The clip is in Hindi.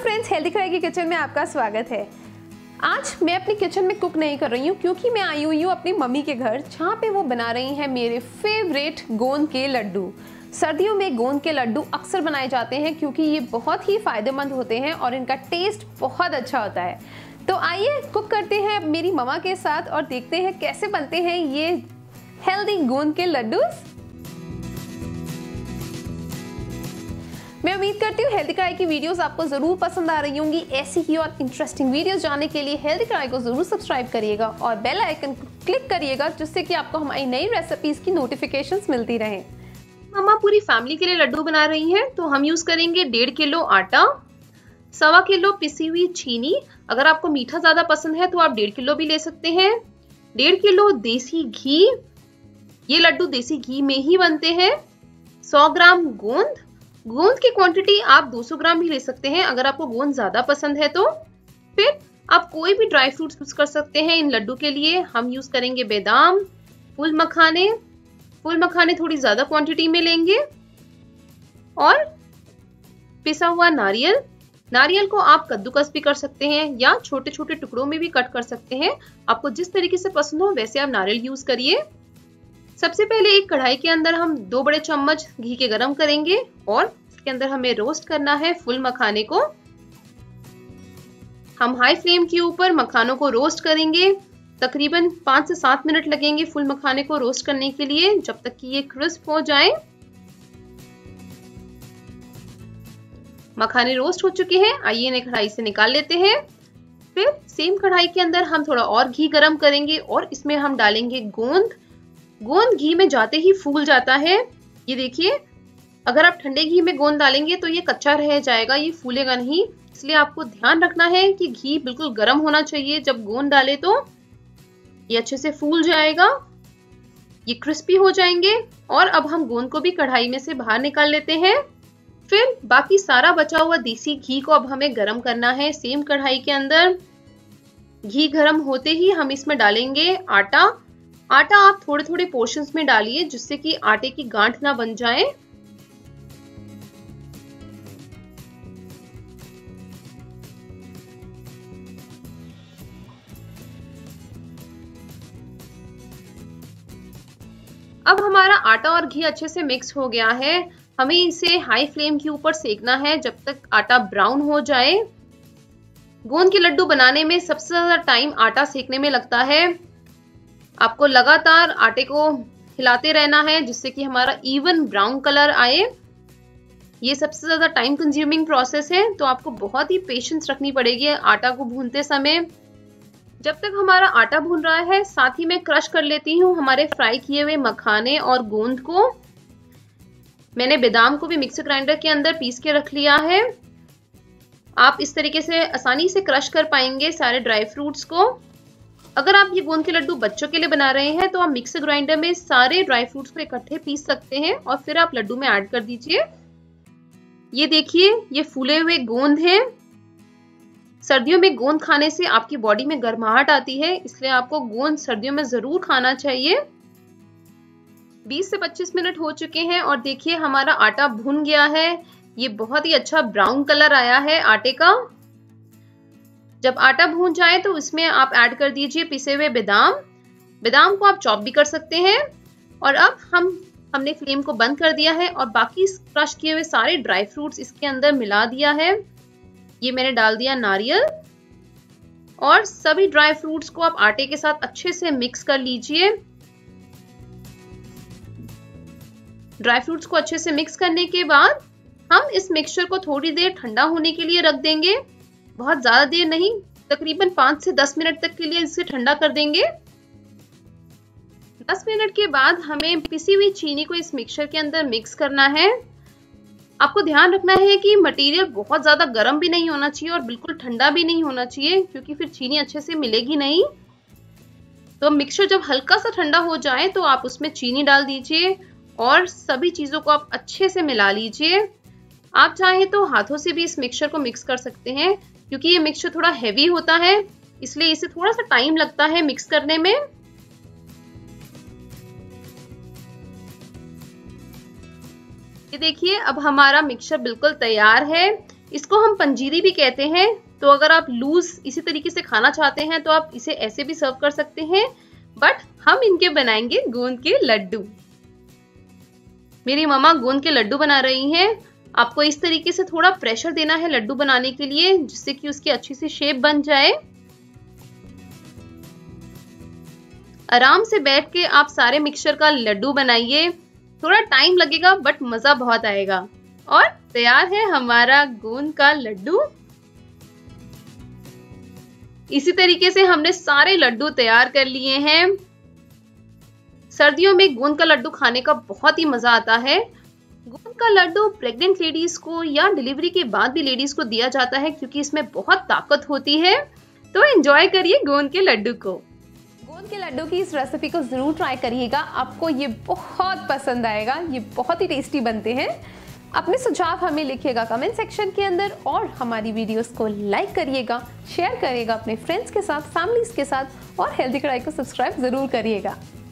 फ्रेंड्स, हेल्दी कढ़ाई की किचन में आपका स्वागत है। आज मैं अपनी किचन में कुक नहीं कर रही हूँ क्योंकि मैं आई हुई हूँ अपनी मम्मी के घर, जहाँ पे वो बना रही हैं मेरे फेवरेट गोंद के लड्डू। सर्दियों में गोंद के लड्डू अक्सर बनाए जाते हैं क्योंकि ये बहुत ही फायदेमंद होते हैं और इनका टेस्ट बहुत अच्छा होता है। तो आइए कुक करते हैं मेरी मम्मा के साथ और देखते हैं कैसे बनते हैं ये हेल्दी गोंद के लड्डू। मैं उम्मीद करती हूँ हेल्दी कढ़ाई की वीडियोस आपको जरूर पसंद आ रही होंगी। ऐसी ही और इंटरेस्टिंग वीडियोस जानने के लिए हेल्दी कढ़ाई को जरूर सब्सक्राइब करिएगा और बेल आइकन को क्लिक करिएगा, जिससे कि आपको हमारी नई रेसिपीज की नोटिफिकेशंस मिलती रहें। मम्मा पूरी फैमिली के लिए लड्डू बना रही हैं, तो हम यूज करेंगे 1.5 किलो आटा, 1.25 किलो पिसी हुई चीनी। अगर आपको मीठा ज्यादा पसंद है तो आप 1.5 किलो भी ले सकते हैं। 1.5 किलो देसी घी, ये लड्डू देसी घी में ही बनते हैं। 100 ग्राम गोंद, गोंद की क्वांटिटी आप 200 ग्राम भी ले सकते हैं अगर आपको गोंद ज्यादा पसंद है तो। फिर आप कोई भी ड्राई फ्रूट्स यूज कर सकते हैं इन लड्डू के लिए। हम यूज करेंगे बादाम, फूल मखाने थोड़ी ज्यादा क्वांटिटी में लेंगे, और पिसा हुआ नारियल। नारियल को आप कद्दूकस भी कर सकते हैं या छोटे छोटे टुकड़ों में भी कट कर सकते हैं। आपको जिस तरीके से पसंद हो वैसे आप नारियल यूज करिए। सबसे पहले एक कढ़ाई के अंदर हम 2 बड़े चम्मच घी के गरम करेंगे और इसके अंदर हमें रोस्ट करना है फुल मखाने को। हम हाई फ्लेम के ऊपर मखानों को रोस्ट करेंगे। तकरीबन 5 से 7 मिनट लगेंगे फुल मखाने को रोस्ट करने के लिए, जब तक कि ये क्रिस्प हो जाए। मखाने रोस्ट हो चुके हैं, आइए इन्हें कढ़ाई से निकाल लेते हैं। फिर सेम कढ़ाई के अंदर हम थोड़ा और घी गरम करेंगे और इसमें हम डालेंगे गोंद। गोंद घी में जाते ही फूल जाता है। ये देखिए, अगर आप ठंडे घी में गोंद डालेंगे तो ये कच्चा रह जाएगा, ये फूलेगा नहीं। इसलिए आपको ध्यान रखना है कि घी बिल्कुल गर्म होना चाहिए। जब गोंद डाले तो ये अच्छे से फूल जाएगा, ये क्रिस्पी हो जाएंगे। और अब हम गोंद को भी कढ़ाई में से बाहर निकाल लेते हैं। फिर बाकी सारा बचा हुआ देसी घी को अब हमें गर्म करना है सेम कढ़ाई के अंदर। घी गर्म होते ही हम इसमें डालेंगे आटा। आटा आप थोड़े थोड़े पोर्शंस में डालिए, जिससे कि आटे की गांठ ना बन जाए। अब हमारा आटा और घी अच्छे से मिक्स हो गया है। हमें इसे हाई फ्लेम के ऊपर सेकना है जब तक आटा ब्राउन हो जाए। गोंद के लड्डू बनाने में सबसे ज्यादा टाइम आटा सेकने में लगता है। आपको लगातार आटे को हिलाते रहना है जिससे कि हमारा इवन ब्राउन कलर आए। ये सबसे ज्यादा टाइम कंज्यूमिंग प्रोसेस है, तो आपको बहुत ही पेशेंस रखनी पड़ेगी आटा को भूनते समय। जब तक हमारा आटा भून रहा है, साथ ही मैं क्रश कर लेती हूँ हमारे फ्राई किए हुए मखाने और गोंद को। मैंने बादाम को भी मिक्सर ग्राइंडर के अंदर पीस के रख लिया है। आप इस तरीके से आसानी से क्रश कर पाएंगे सारे ड्राई फ्रूट्स को। अगर आप ये गोंद के लड्डू बच्चों के लिए बना रहे हैं तो आप मिक्सर ग्राइंडर में सारे ड्राई फ्रूट्स को इकट्ठे पीस सकते हैं और फिर आप लड्डू में ऐड कर दीजिए। ये देखिए, ये फूले हुए गोंद हैं। सर्दियों में गोंद खाने से आपकी बॉडी में गर्माहट आती है, इसलिए आपको गोंद सर्दियों में जरूर खाना चाहिए। 20 से 25 मिनट हो चुके हैं और देखिए हमारा आटा भुन गया है। ये बहुत ही अच्छा ब्राउन कलर आया है आटे का। जब आटा भून जाए तो इसमें आप ऐड कर दीजिए पिसे हुए बादाम। बादाम को आप चॉप भी कर सकते हैं। और अब हमने फ्लेम को बंद कर दिया है और बाकी क्रश किए हुए सारे ड्राई फ्रूट्स इसके अंदर मिला दिया है। ये मैंने डाल दिया नारियल, और सभी ड्राई फ्रूट्स को आप आटे के साथ अच्छे से मिक्स कर लीजिए। ड्राई फ्रूट्स को अच्छे से मिक्स करने के बाद हम इस मिक्सचर को थोड़ी देर ठंडा होने के लिए रख देंगे। बहुत ज्यादा देर नहीं, तकरीबन 5 से 10 मिनट तक के लिए इसे ठंडा कर देंगे। 10 मिनट के बाद हमें पिसी हुई चीनी को इस मिक्सचर के अंदर मिक्स करना है। आपको ध्यान रखना है कि मटेरियल बहुत ज्यादा गर्म भी नहीं होना चाहिए और बिल्कुल ठंडा भी नहीं होना चाहिए, क्योंकि फिर चीनी अच्छे से मिलेगी नहीं। तो मिक्सचर जब हल्का सा ठंडा हो जाए तो आप उसमें चीनी डाल दीजिए और सभी चीजों को आप अच्छे से मिला लीजिए। आप चाहें तो हाथों से भी इस मिक्सचर को मिक्स कर सकते हैं, क्योंकि ये मिक्सचर थोड़ा हैवी होता है, इसलिए इसे थोड़ा सा टाइम लगता है मिक्स करने में। ये देखिए, अब हमारा मिक्सचर बिल्कुल तैयार है। इसको हम पंजीरी भी कहते हैं। तो अगर आप लूज इसी तरीके से खाना चाहते हैं तो आप इसे ऐसे भी सर्व कर सकते हैं, बट हम इनके बनाएंगे गोंद के लड्डू। मेरी मम्मा गोंद के लड्डू बना रही हैं। आपको इस तरीके से थोड़ा प्रेशर देना है लड्डू बनाने के लिए, जिससे कि उसकी अच्छी सी शेप बन जाए। आराम से बैठ के आप सारे मिक्सचर का लड्डू बनाइए। थोड़ा टाइम लगेगा बट मजा बहुत आएगा। और तैयार है हमारा गोंद का लड्डू। इसी तरीके से हमने सारे लड्डू तैयार कर लिए हैं। सर्दियों में गोंद का लड्डू खाने का बहुत ही मजा आता है। गोंद का लड्डू प्रेग्नेंट लेडीज को या डिलीवरी के बाद भी लेडीज को दिया जाता है, क्योंकि इसमें बहुत ताकत होती है। तो एंजॉय करिए गोंद के लड्डू को। गोंद के लड्डू की इस रेसिपी को जरूर ट्राई करिएगा, आपको ये बहुत पसंद आएगा। ये बहुत ही टेस्टी बनते हैं। अपने सुझाव हमें लिखिएगा कमेंट सेक्शन के अंदर, और हमारी वीडियोस को लाइक करिएगा, शेयर करिएगा अपने फ्रेंड्स के साथ, फैमिलीज के साथ, और हेल्दी कढ़ाई को सब्सक्राइब जरूर करिएगा।